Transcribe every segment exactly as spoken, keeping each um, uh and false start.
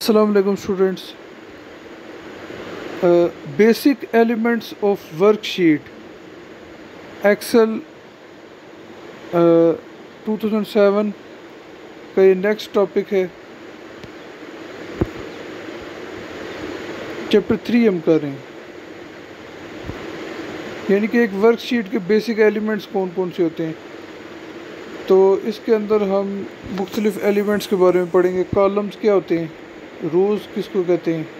Assalamu alaikum students. Uh, basic elements of worksheet Excel uh, two thousand seven का ये next topic है। Chapter three हम कर रहे हैं, यानी कि एक वर्कशीट के बेसिक एलिमेंट्स कौन कौन से होते हैं। तो इसके अंदर हम मुख्तलिफ एलिमेंट्स के बारे में पढ़ेंगे। कॉलम्स क्या होते हैं, रोज़ किसको कहते हैं,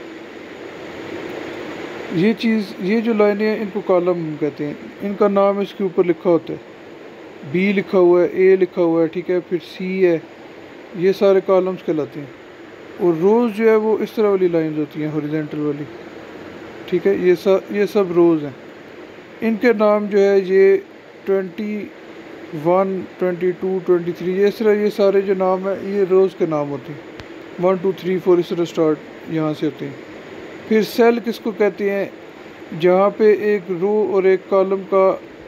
ये चीज़ ये जो लाइनें हैं इनको कॉलम हम कहते हैं। इनका नाम इसके ऊपर लिखा होता है, बी लिखा हुआ है, ए लिखा हुआ है, ठीक है, फिर सी है, ये सारे कॉलम्स कहलाते हैं। और रोज़ जो है वो इस तरह वाली लाइंस होती हैं, हॉरिजॉन्टल वाली, ठीक है, ये सब ये सब रोज़ हैं। इनके नाम जो है ये twenty one twenty two twenty three ये इस तरह ये सारे जो नाम है ये रोज़ के नाम होते हैं। वन टू थ्री फोर इस तरह स्टार्ट यहाँ से होते हैं। फिर सेल किसको कहते हैं, जहाँ पे एक रो और एक कॉलम का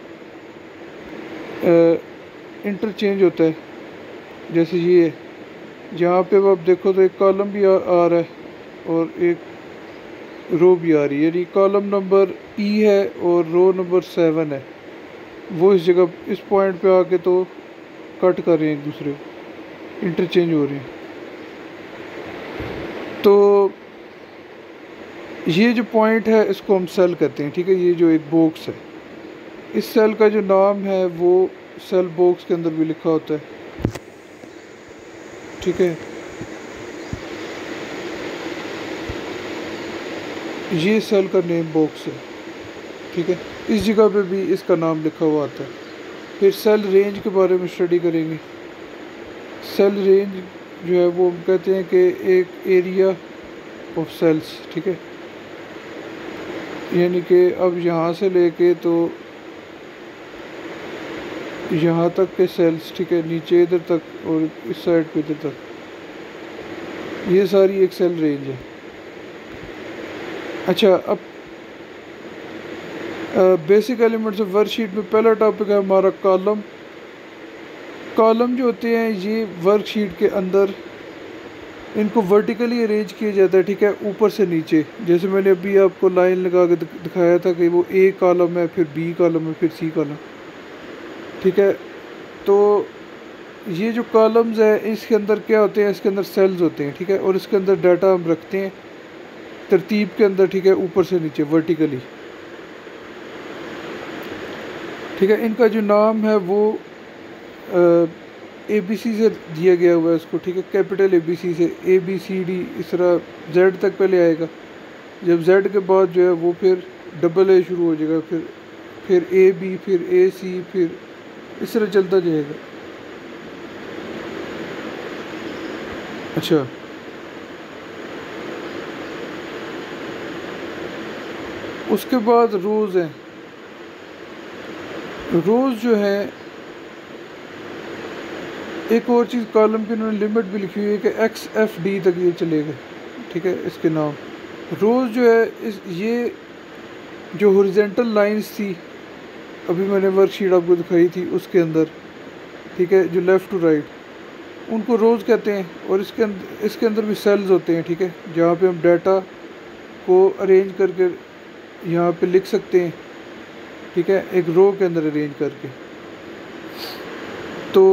इंटरचेंज होता है। जैसे ये जहाँ पे अब आप देखो तो एक कॉलम भी आ, आ रहा है और एक रो भी आ रही है, यानी कॉलम नंबर ई है और रो नंबर सेवन है, वो इस जगह इस पॉइंट पे आके तो कट कर रहे हैं, एक दूसरे को इंटरचेंज हो रहे हैं। तो ये जो पॉइंट है इसको हम सेल कहते हैं, ठीक है। ये जो एक बॉक्स है, इस सेल का जो नाम है वो सेल बॉक्स के अंदर भी लिखा होता है, ठीक है। ये सेल का नेम बॉक्स है, ठीक है, इस जगह पे भी इसका नाम लिखा हुआ आता है। फिर सेल रेंज के बारे में स्टडी करेंगे। सेल रेंज जो है वो हम कहते हैं कि एक एरिया ऑफ सेल्स, ठीक है, यानी कि अब यहाँ से लेके तो यहाँ तक के सेल्स, ठीक है, नीचे इधर तक और इस साइड पे इधर तक, ये सारी एक सेल रेंज है। अच्छा, अब बेसिक एलिमेंट्स ऑफ वर्कशीट में पहला टॉपिक है हमारा कॉलम। कॉलम जो होते हैं ये वर्कशीट के अंदर इनको वर्टिकली अरेंज किया जाता है, ठीक है, ऊपर से नीचे। जैसे मैंने अभी आपको लाइन लगा के दिखाया था कि वो ए कॉलम है, फिर बी कॉलम है, फिर सी कॉलम, ठीक है। तो ये जो कॉलम्स है इसके अंदर क्या होते हैं, इसके अंदर सेल्स होते हैं, ठीक है, और इसके अंदर डाटा हम रखते हैं तरतीब के अंदर, ठीक है, ऊपर से नीचे वर्टिकली, ठीक है। इनका जो नाम है वो ए बी सी से दिया गया हुआ है इसको, ठीक है, कैपिटल ए बी सी से, ए बी सी डी इस तरह जेड तक पहले आएगा, जब जेड के बाद जो है वो फिर डबल ए शुरू हो जाएगा, फिर फिर ए बी, फिर ए सी, फिर इस तरह चलता जाएगा। अच्छा, उसके बाद रोज़ हैं। रोज़ जो है एक और चीज़, कॉलम की उन्होंने लिमिट भी लिखी हुई है कि एक्स एफ डी तक ये चलेगा, ठीक है, इसके नाम। रोज़ जो है इस ये जो हॉरिजॉन्टल लाइंस थी अभी मैंने वर्कशीट आपको दिखाई थी उसके अंदर, ठीक है, जो लेफ़्ट टू राइट, उनको रोज़ कहते हैं। और इसके अंदर इसके अंदर भी सेल्स होते हैं, ठीक है, जहाँ पे हम डाटा को अरेंज करके यहाँ पे लिख सकते हैं, ठीक है, एक रो के अंदर अरेंज करके। तो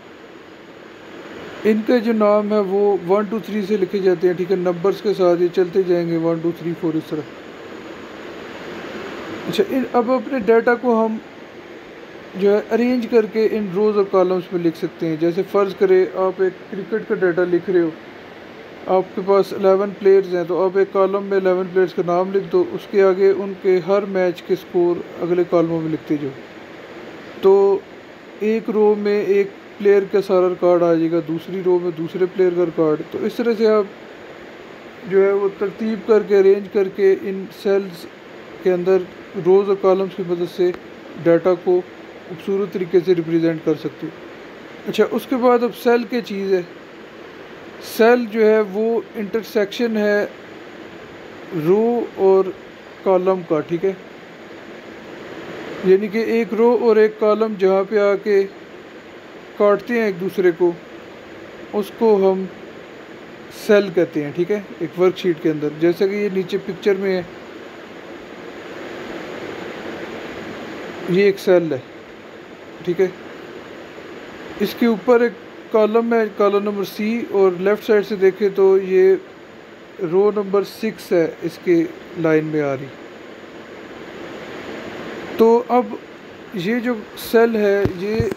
इनके जो नाम है वो वन टू थ्री से लिखे जाते हैं, ठीक है, नंबर्स के साथ ये चलते जाएंगे, वन टू थ्री फोर इस तरह। अच्छा, इन अब अपने डाटा को हम जो है अरेंज करके इन रोज़ और कॉलम्स में लिख सकते हैं। जैसे फ़र्ज़ करें आप एक क्रिकेट का डाटा लिख रहे हो, आपके पास एलेवन प्लेयर्स हैं, तो आप एक कॉलम में एलेवन प्लेयर्स का नाम लिख दो, उसके आगे उनके हर मैच के स्कोर अगले कॉलमों में लिखते जाओ। तो एक रो में एक प्लेयर का सारा रिकॉर्ड आ जाएगा, दूसरी रो में दूसरे प्लेयर का रिकॉर्ड। तो इस तरह से आप जो है वो तरतीब करके अरेंज करके इन सेल्स के अंदर रोज़ और कॉलम्स की मदद से डाटा को खूबसूरत तरीके से रिप्रेजेंट कर सकते हो। अच्छा, उसके बाद अब सेल की चीज़ है। सेल जो है वो इंटरसेक्शन है रो और कॉलम का, ठीक है, यानी कि एक रो और एक कॉलम जहाँ पे आके काटते हैं एक दूसरे को, उसको हम सेल कहते हैं, ठीक है, एक वर्कशीट के अंदर। जैसे कि ये नीचे पिक्चर में है, ये एक सेल है, ठीक है। इसके ऊपर एक कॉलम है, कॉलम नंबर सी, और लेफ़्ट साइड से देखें तो ये रो नंबर सिक्स है इसके लाइन में आ रही। तो अब ये जो सेल है ये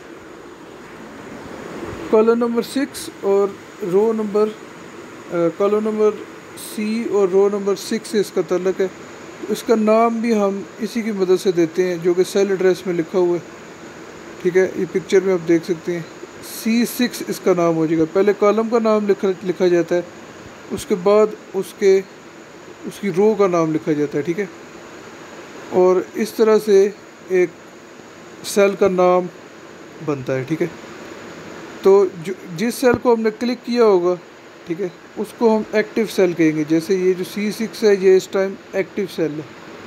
कॉलम नंबर सिक्स और row number column number C और रो नंबर सिक्स से इसका ताल्लुक़ है। इसका नाम भी हम इसी की मदद से देते हैं जो कि सेल एड्रेस में लिखा हुआ है, ठीक है। ये पिक्चर में आप देख सकते हैं, सी सिक्स इसका नाम हो जाएगा। पहले कॉलम का नाम लिखा लिखा जाता है, उसके बाद उसके उसकी रो का नाम लिखा जाता है, ठीक है। और इस तरह से एक सेल का नाम बनता है, ठीक है। तो जो जिस सेल को हमने क्लिक किया होगा, ठीक है, उसको हम एक्टिव सेल कहेंगे। जैसे ये जो सी सिक्स है ये इस टाइम एक्टिव सेल है।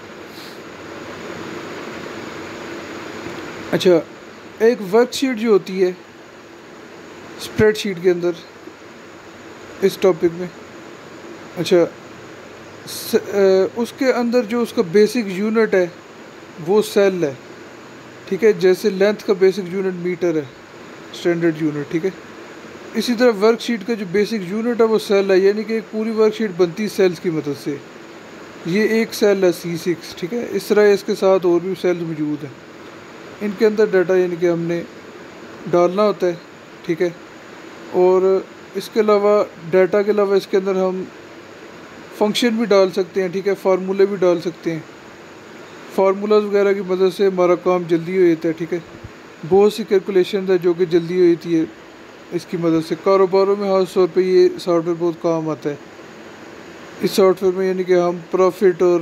अच्छा, एक वर्कशीट जो होती है स्प्रेडशीट के अंदर इस टॉपिक में, अच्छा स, आ, उसके अंदर जो उसका बेसिक यूनिट है वो सेल है, ठीक है। जैसे लेंथ का बेसिक यूनिट मीटर है, स्टैंडर्ड यूनिट, ठीक है। इसी तरह वर्कशीट का जो बेसिक यूनिट है वो सेल है, यानी कि एक पूरी वर्कशीट बनती है सेल्स की मदद से। ये एक सेल है सी सिक्स, ठीक है। इस तरह इसके साथ और भी सेल्स मौजूद हैं, इनके अंदर डाटा यानी कि हमने डालना होता है, ठीक है। और इसके अलावा डाटा के अलावा इसके अंदर हम फंक्शन भी डाल सकते हैं, ठीक है, फार्मूले भी डाल सकते हैं। फार्मूलाज वगैरह की मदद से हमारा काम जल्दी हो जाता है, ठीक है। बहुत सी कैलकुलेशन है जो कि जल्दी हो जाती है इसकी मदद से। कारोबारों में खास तौर पे ये सॉफ्टवेयर बहुत काम आता है। इस सॉफ्टवेयर में यानी कि हम प्रॉफिट और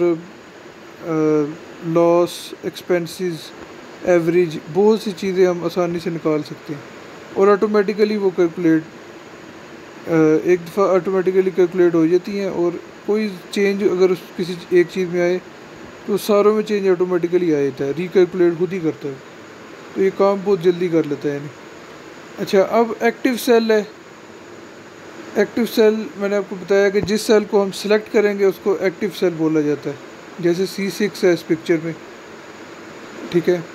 लॉस, एक्सपेंसेस, एवरेज, बहुत सी चीज़ें हम आसानी से निकाल सकते हैं। और ऑटोमेटिकली वो कैलकुलेट एक दफ़ा ऑटोमेटिकली कैलकुलेट हो जाती हैं। और कोई चेंज अगर उस किसी एक चीज़ में आए तो सारों में चेंज ऑटोमेटिकली आ जाता है, रिकैलकुलेट खुद ही करता है। तो ये काम बहुत जल्दी कर लेता है यानी। अच्छा, अब एक्टिव सेल है। एक्टिव सेल मैंने आपको बताया कि जिस सेल को हम सिलेक्ट करेंगे उसको एक्टिव सेल बोला जाता है। जैसे सी सिक्स है इस पिक्चर में, ठीक है।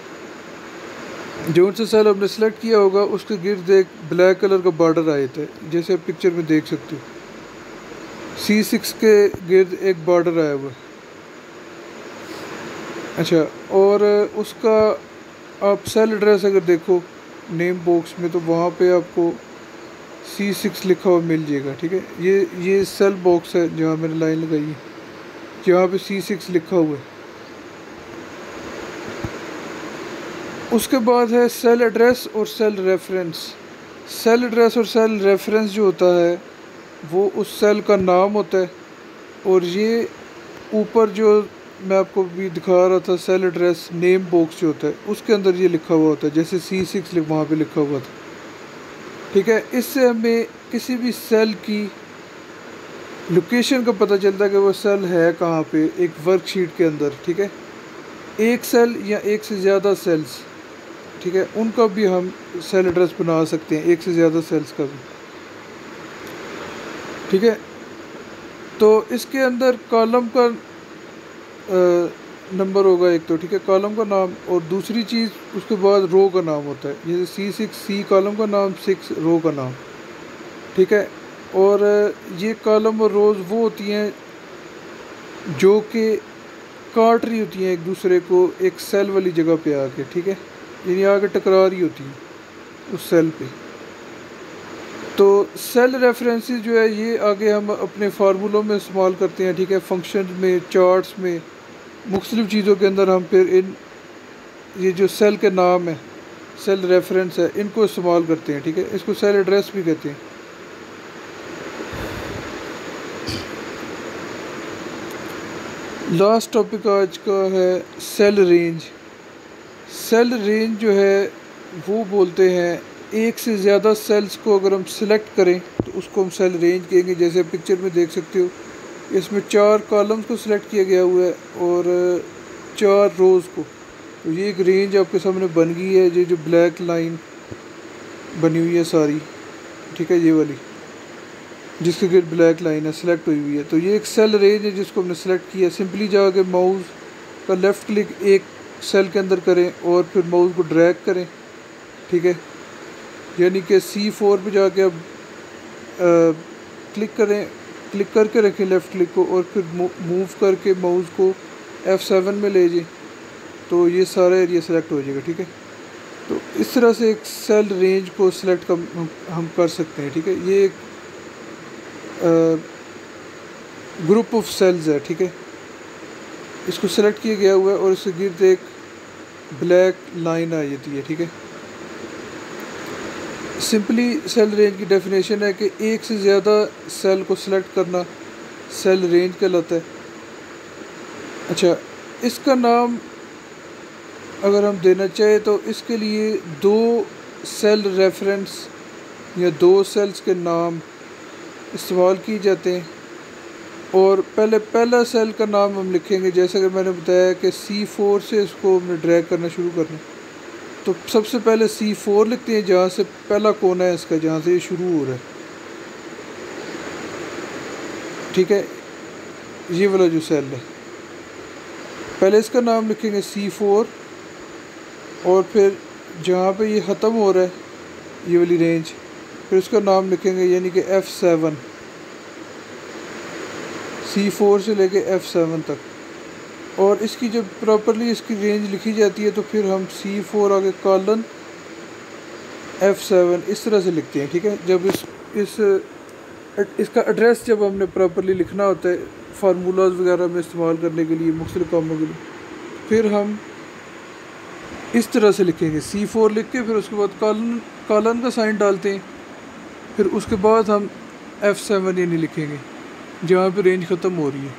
जो सा सेल हमने सेलेक्ट किया होगा उसके गिर्द एक ब्लैक कलर का बॉर्डर आ जाता है, जैसे आप पिक्चर में देख सकते हो। सी सिक्स के गिर्द एक बॉर्डर आया हुआ है। अच्छा, और उसका आप सेल एड्रेस अगर देखो नेम बॉक्स में तो वहाँ पे आपको सी सिक्स लिखा हुआ मिल जाएगा, ठीक है। ये ये सेल बॉक्स है जहाँ मैंने लाइन लगाई है, जहाँ पे सी सिक्स लिखा हुआ है। उसके बाद है सेल एड्रेस और सेल रेफरेंस। सेल एड्रेस और सेल रेफरेंस जो होता है वो उस सेल का नाम होता है। और ये ऊपर जो मैं आपको भी दिखा रहा था सेल एड्रेस नेम बॉक्स जो होता है उसके अंदर ये लिखा हुआ होता है, जैसे सी सिक्स वहाँ पे लिखा हुआ था, ठीक है। इससे हमें किसी भी सेल की लोकेशन का पता चलता है कि वो सेल है कहाँ पे एक वर्कशीट के अंदर, ठीक है। एक सेल या एक से ज़्यादा सेल्स, ठीक है, उनका भी हम सेल एड्रेस बना सकते हैं, एक से ज़्यादा सेल्स का भी, ठीक है। तो इसके अंदर कॉलम का नंबर होगा एक तो, ठीक है, कॉलम का नाम। और दूसरी चीज़ उसके बाद रो का नाम होता है, जैसे सी सिक्स सी कॉलम का नाम, सिक्स रो का नाम, ठीक है। और ये कॉलम और रोज़ वो होती हैं जो कि काट रही होती हैं एक दूसरे को एक सेल वाली जगह पे आके, ठीक है, यानी आगे टकरा रही होती हैं उस सेल पे। तो सेल रेफरेंसेस जो है ये आगे हम अपने फार्मूलों में इस्तेमाल करते हैं, ठीक है, फंक्शन में, चार्ट्स में, मुख्तलिफ़ चीज़ों के अंदर हम फिर इन ये जो सेल के नाम है, सेल रेफरेंस है, इनको इस्तेमाल करते हैं, ठीक है। इसको सेल एड्रेस भी कहते हैं। लास्ट टॉपिक आज का है सेल रेंज। सेल रेंज जो है वो बोलते हैं एक से ज़्यादा सेल्स को अगर हम सिलेक्ट करें तो उसको हम सेल रेंज कहेंगे। जैसे पिक्चर में देख सकते हो इसमें चार कॉलम्स को सिलेक्ट किया गया हुआ है और चार रोज़ को। तो ये एक रेंज आपके सामने बन गई है, ये जो ब्लैक लाइन बनी हुई है सारी, ठीक है, ये वाली। जिसके गिर्द ब्लैक लाइन है सेलेक्ट हुई हुई है। तो ये एक सेल रेंज है जिसको हमने सेलेक्ट किया। सिंपली जाके माउस का लेफ़्ट क्लिक एक सेल के अंदर करें और फिर माउस को ड्रैग करें, ठीक है। यानी कि सी फोर पर जाके अब क्लिक करें, क्लिक करके रखें लेफ़्ट क्लिक को और फिर मूव करके माउस को एफ़ सेवन में ले जाएं तो ये सारा एरिया सेलेक्ट हो जाएगा, ठीक है। तो इस तरह से एक सेल रेंज को सिलेक्ट कर हम कर सकते हैं, ठीक है। ये एक ग्रुप ऑफ सेल्स है, ठीक है। इसको सेलेक्ट किया गया हुआ है और इसके गिर्द एक ब्लैक लाइन आ जाती है, ठीक है। सिंपली सेल रेंज की डेफिनेशन है कि एक से ज़्यादा सेल को सिलेक्ट करना सेल रेंज कहलाता है। अच्छा, इसका नाम अगर हम देना चाहें तो इसके लिए दो सेल रेफरेंस या दो सेल्स के नाम इस्तेमाल किए जाते हैं। और पहले पहला सेल का नाम हम लिखेंगे, जैसे कि मैंने बताया कि सी फोर से इसको हमने ड्रैग करना शुरू करना। तो सबसे पहले सी फोर लिखते हैं जहाँ से पहला कोना है इसका, जहाँ से ये शुरू हो रहा है, ठीक है। ये वाला जो सेल है, पहले इसका नाम लिखेंगे सी फोर और फिर जहाँ पे ये ख़त्म हो रहा है ये वाली रेंज, फिर उसका नाम लिखेंगे यानी कि एफ़ सेवन, सी फोर से लेके एफ़ सेवन तक। और इसकी जब प्रॉपरली इसकी रेंज लिखी जाती है तो फिर हम सी फोर आगे कॉलन एफ़ सेवन इस तरह से लिखते हैं, ठीक है। जब इस इस इसका एड्रेस जब हमने प्रॉपरली लिखना होता है फार्मूलाज वगैरह में इस्तेमाल करने के लिए, मुख्तलिफ कामों के लिए, फिर हम इस तरह से लिखेंगे सी फोर लिख के फिर उसके बाद कॉलन कॉलन का साइन डालते हैं, फिर उसके बाद हम एफ़ सेवन यानी लिखेंगे जहाँ पे रेंज ख़त्म हो रही है।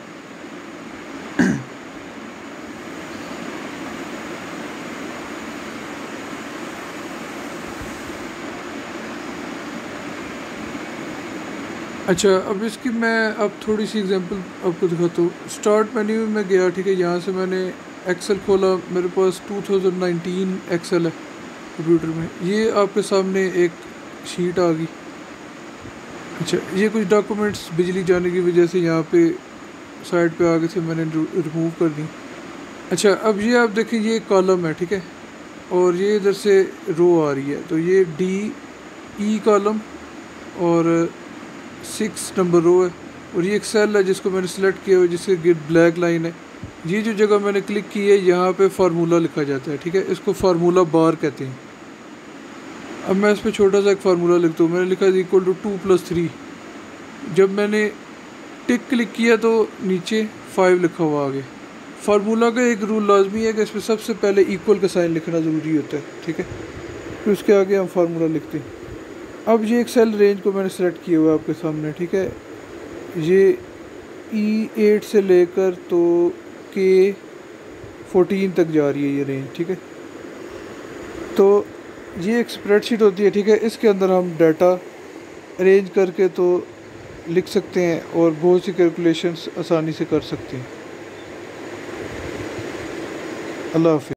अच्छा, अब इसकी मैं अब थोड़ी सी एग्जांपल आपको दिखाता हूँ। स्टार्ट मेन्यू में गया, ठीक है। यहाँ से मैंने एक्सेल खोला, मेरे पास टू थाउज़ेंड नाइनटीन एक्सेल है कंप्यूटर में। ये आपके सामने एक शीट आ गई। अच्छा, ये कुछ डॉक्यूमेंट्स बिजली जाने की वजह से यहाँ पे साइड पे आ गए थे, मैंने रिमूव कर दी। अच्छा, अब ये आप देखें, ये कॉलम है, ठीक है, और ये इधर से रो आ रही है। तो ये डी ई कॉलम और सिक्स नंबर रो है और ये एक सेल है जिसको मैंने सेलेक्ट किया हुआ, जिसके गिर्द ब्लैक लाइन है। ये जो जगह मैंने क्लिक की है यहाँ पे फार्मूला लिखा जाता है, ठीक है। इसको फार्मूला बार कहते हैं। अब मैं इस पर छोटा सा एक फार्मूला लिखता हूँ। मैंने लिखा है equal to two plus three. जब मैंने टिक क्लिक किया तो नीचे फाइव लिखा हुआ आगे। फार्मूला का एक रूल लाजमी है कि इसमें सबसे पहले इक्वल का साइन लिखना ज़रूरी होता है, ठीक है। फिर उसके आगे हम फार्मूला लिखते हैं। अब ये एक सेल रेंज को मैंने सेलेक्ट किया हुआ है आपके सामने, ठीक है। ये ई एट से लेकर तो के फोर्टीन तक जा रही है ये रेंज, ठीक है। तो ये एक स्प्रेडशीट होती है, ठीक है। इसके अंदर हम डाटा अरेंज करके तो लिख सकते हैं और बहुत सी कैलकुलेशंस आसानी से कर सकते हैं। अल्लाह हाफ़िज़।